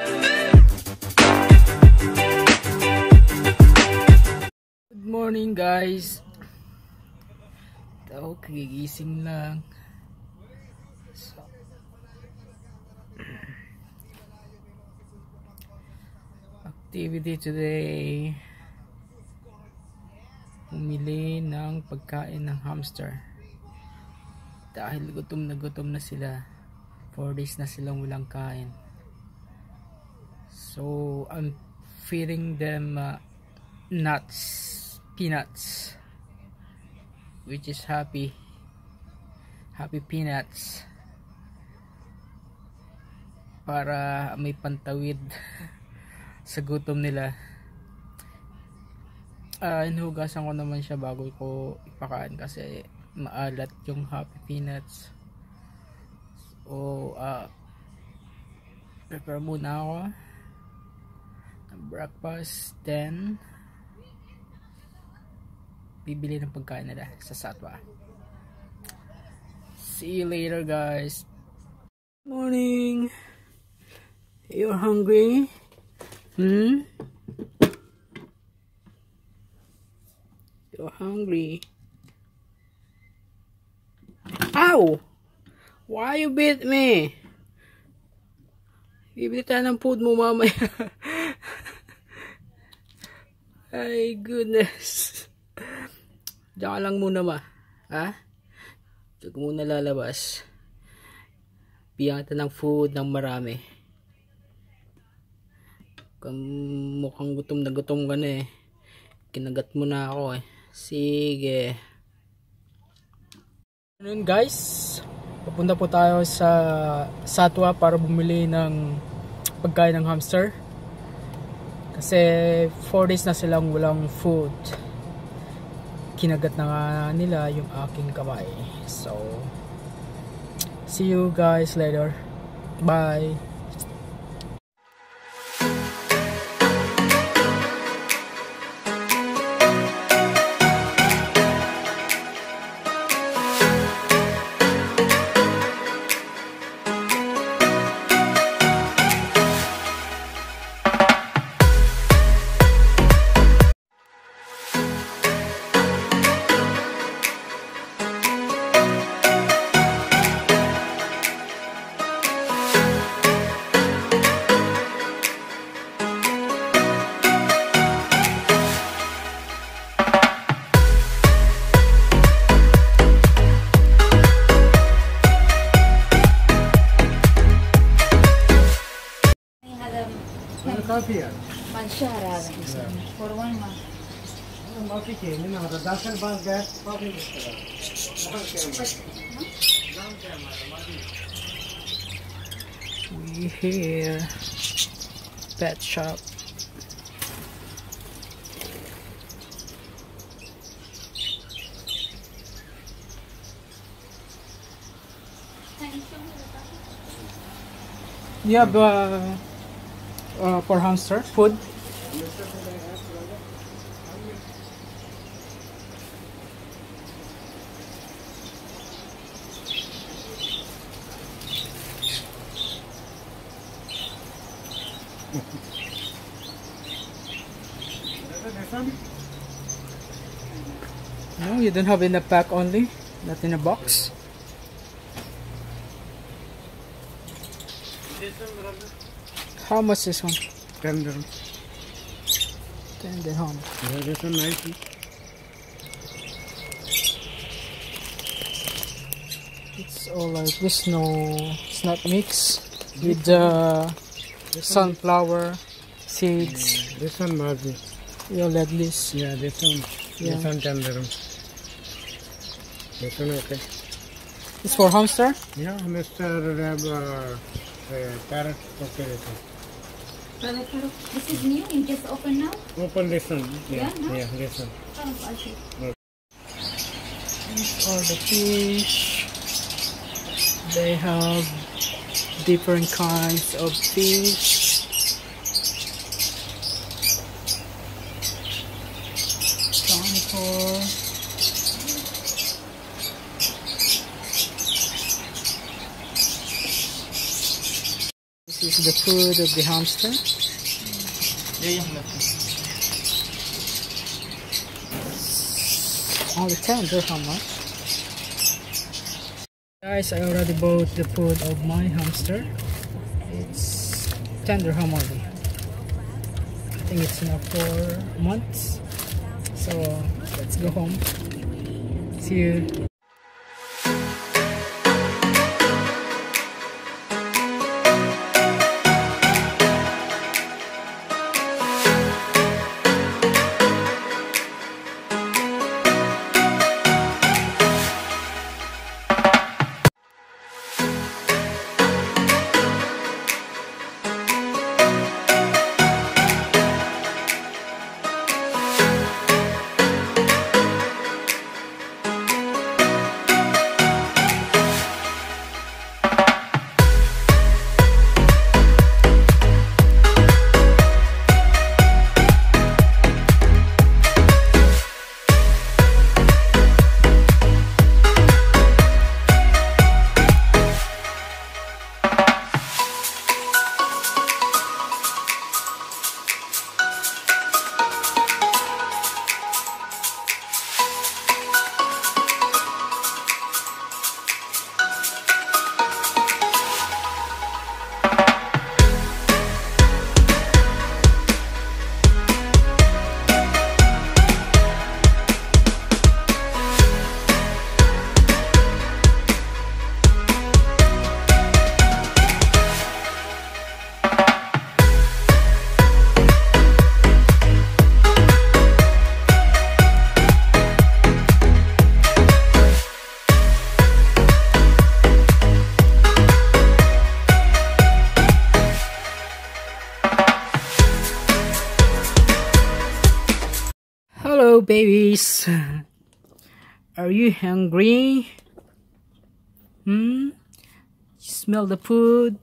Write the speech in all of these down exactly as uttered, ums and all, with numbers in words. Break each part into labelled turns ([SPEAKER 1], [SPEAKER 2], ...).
[SPEAKER 1] Good morning guys. Ito, kagigising lang. So, activity today, pumili ng pagkain ng hamster dahil gutom na gutom na sila. four days na silang walang kain. So I'm feeding them uh, nuts, peanuts, which is happy happy peanuts, para may pantawid sa gutom nila. Uh, inuhugasan ko naman siya bago ko ipakain kasi maalat yung happy peanuts. So uh, prepare muna ako ng breakfast, then bibili ng pagkain nila sa Satwa. See you later guys. Morning. You're hungry? Hmm? You're hungry? Ow! Why you beat me? Bibili tayo ng food mo mamaya. Ay goodness. Diyan ka lang muna ba? Ha? Diyan muna lalabas. Bigyan kita ng food ng marami. Mukhang gutom na gutom ka na eh. Kinagat mo na ako eh. Sige. Ayun guys, papunta po tayo sa Satwa para bumili ng pagkain ng hamster. Kasi four days na silang walang food. Kinagat na nga nila yung aking kamay. So, see you guys later. Bye.
[SPEAKER 2] Coffee.
[SPEAKER 3] Manshara for one month.
[SPEAKER 2] Coffee ke na hata dasal bang gas coffee
[SPEAKER 1] We here pet shop. You have uh, uh, for hamster food. No, you don't have in a pack only, not in a box. How much this one?
[SPEAKER 2] Ten dirham.
[SPEAKER 1] Ten dirham.
[SPEAKER 2] Yeah, this one nice.
[SPEAKER 1] It's all like this. No, it's not mixed with the sunflower seeds.
[SPEAKER 2] This one marzi.
[SPEAKER 1] You let this.
[SPEAKER 2] Yeah, this one.
[SPEAKER 1] Yeah.
[SPEAKER 2] This one ten dirham. This one okay.
[SPEAKER 1] It's for hamster.
[SPEAKER 2] Yeah, Mister Rab, uh, uh, carrot okay. This one.
[SPEAKER 3] This is new. You just open now.
[SPEAKER 2] Open this one. Yeah,
[SPEAKER 3] Yeah, no?
[SPEAKER 2] yeah, this one.
[SPEAKER 3] Oh, I see.
[SPEAKER 1] These are the fish. They have different kinds of fish. Concord. This This is the food of the hamster. Only ten dirham much. Guys, I already bought the food of my hamster. It's ten dirham only. I think it's enough for months. So let's go home. See you. Hello babies, are you hungry? Hmm? Smell the food?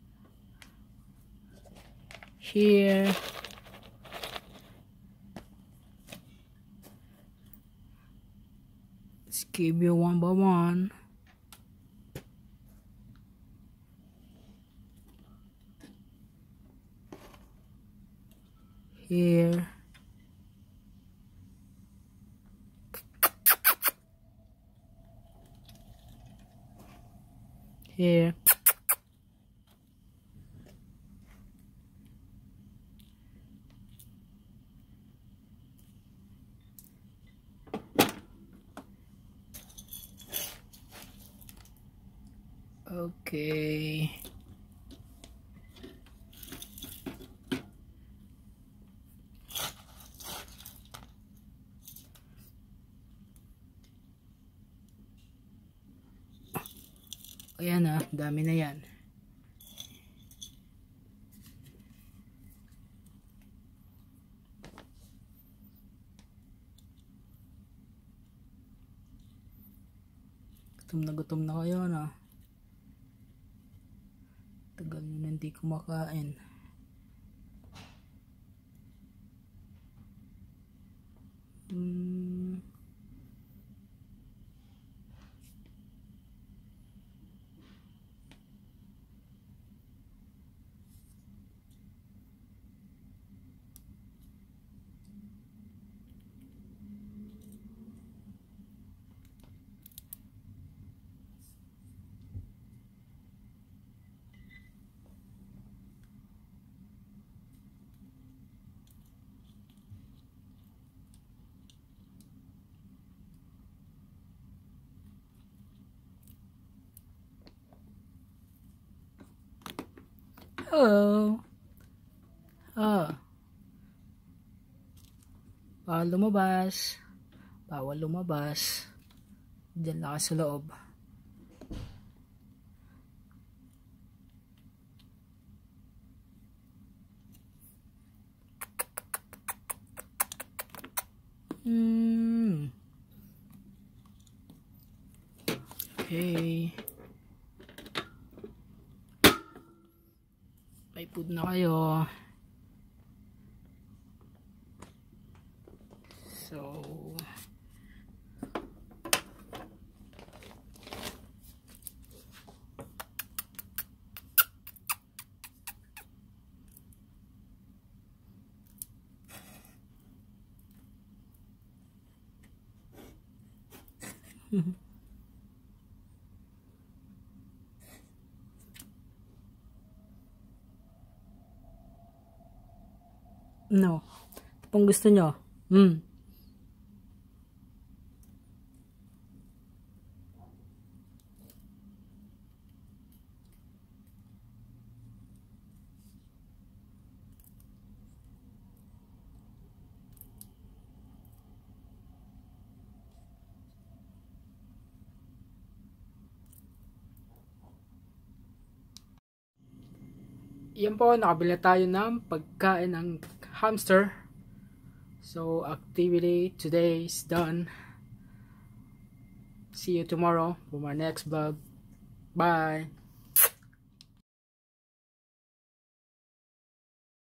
[SPEAKER 1] Here. Let's give you one by one. Here. Here. Okay. Ayan na, dami na yan. Gutom na gutom na kayo na. Tagal nyo na hindi kumakain. Hmm. Hello. Ah. Bawal lumabas. Bawal lumabas. Diyan lang sa loob. Hmm. Okay. May food na kayo. So, No. Kung gusto nyo. Mm. Yan po, nakabila tayo ng pagkain ng hamster. So, activity today is done. See you tomorrow for my next vlog. Bye!